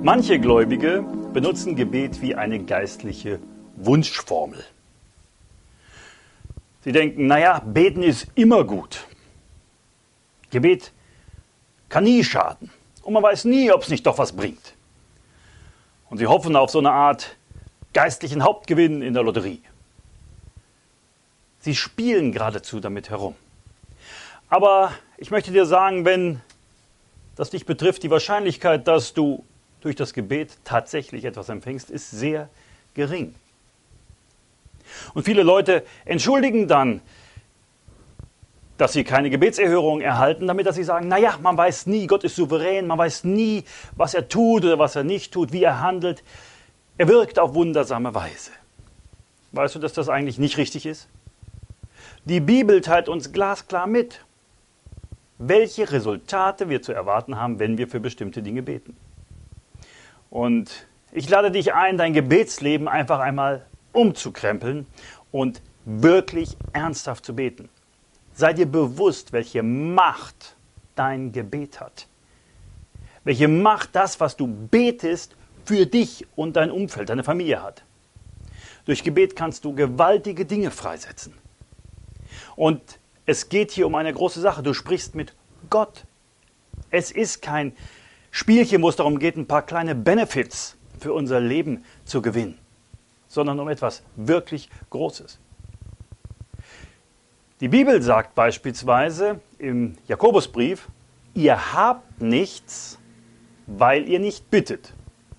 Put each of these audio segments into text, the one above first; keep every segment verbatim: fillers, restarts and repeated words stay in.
Manche Gläubige benutzen Gebet wie eine geistliche Wunschformel. Sie denken, naja, beten ist immer gut. Gebet kann nie schaden. Und man weiß nie, ob es nicht doch was bringt. Und sie hoffen auf so eine Art geistlichen Hauptgewinn in der Lotterie. Sie spielen geradezu damit herum. Aber ich möchte dir sagen, wenn das dich betrifft, die Wahrscheinlichkeit, dass du durch das Gebet tatsächlich etwas empfängst, ist sehr gering. Und viele Leute entschuldigen dann, dass sie keine Gebetserhörung erhalten, damit dass sie sagen, naja, man weiß nie, Gott ist souverän, man weiß nie, was er tut oder was er nicht tut, wie er handelt. Er wirkt auf wundersame Weise. Weißt du, dass das eigentlich nicht richtig ist? Die Bibel teilt uns glasklar mit, welche Resultate wir zu erwarten haben, wenn wir für bestimmte Dinge beten. Und ich lade dich ein, dein Gebetsleben einfach einmal umzukrempeln und wirklich ernsthaft zu beten. Sei dir bewusst, welche Macht dein Gebet hat. Welche Macht das, was du betest, für dich und dein Umfeld, deine Familie hat. Durch Gebet kannst du gewaltige Dinge freisetzen. Und es geht hier um eine große Sache. Du sprichst mit Gott. Es ist kein Spielchen, wo es darum geht, ein paar kleine Benefits für unser Leben zu gewinnen, sondern um etwas wirklich Großes. Die Bibel sagt beispielsweise im Jakobusbrief, ihr habt nichts, weil ihr nicht bittet.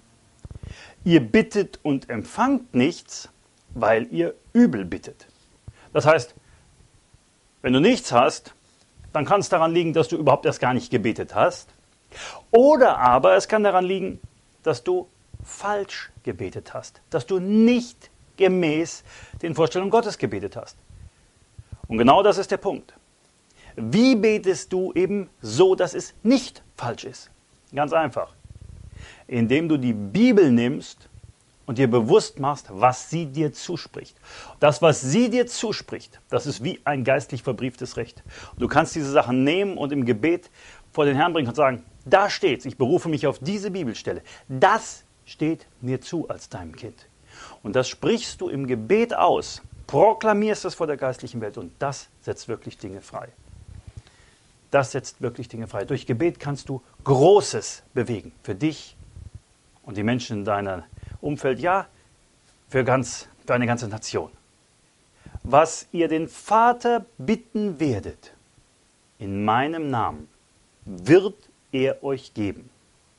Ihr bittet und empfangt nichts, weil ihr übel bittet. Das heißt, wenn du nichts hast, dann kann es daran liegen, dass du überhaupt erst gar nicht gebetet hast. Oder aber es kann daran liegen, dass du falsch gebetet hast, dass du nicht gemäß den Vorstellungen Gottes gebetet hast. Und genau das ist der Punkt. Wie betest du eben so, dass es nicht falsch ist? Ganz einfach. Indem du die Bibel nimmst und dir bewusst machst, was sie dir zuspricht. Das, was sie dir zuspricht, das ist wie ein geistlich verbrieftes Recht. Und du kannst diese Sachen nehmen und im Gebet vor den Herrn bringen und sagen, da steht's, ich berufe mich auf diese Bibelstelle. Das steht mir zu als deinem Kind. Und das sprichst du im Gebet aus, proklamierst es vor der geistlichen Welt und das setzt wirklich Dinge frei. Das setzt wirklich Dinge frei. Durch Gebet kannst du Großes bewegen für dich und die Menschen in deinem Umfeld, ja, für, ganz, für eine ganze Nation. Was ihr den Vater bitten werdet, in meinem Namen, wird er euch geben.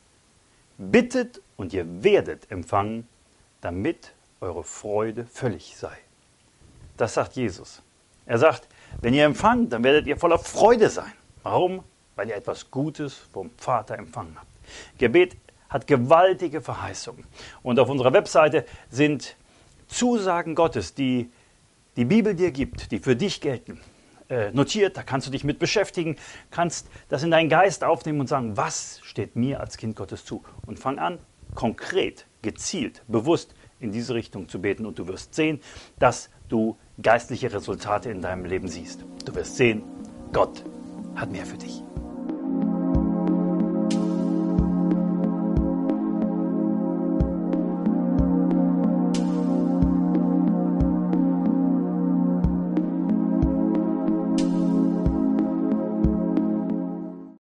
Bittet und ihr werdet empfangen, damit eure Freude völlig sei. Das sagt Jesus. Er sagt, wenn ihr empfangt, dann werdet ihr voller Freude sein. Warum? Weil ihr etwas Gutes vom Vater empfangen habt. Gebet hat gewaltige Verheißungen. Und auf unserer Webseite sind Zusagen Gottes, die die Bibel dir gibt, die für dich gelten, äh, notiert. Da kannst du dich mit beschäftigen, kannst das in deinen Geist aufnehmen und sagen, was steht mir als Kind Gottes zu? Und fang an, konkret, gezielt, bewusst in diese Richtung zu beten. Und du wirst sehen, dass du geistliche Resultate in deinem Leben siehst. Du wirst sehen, Gott hat mehr für dich.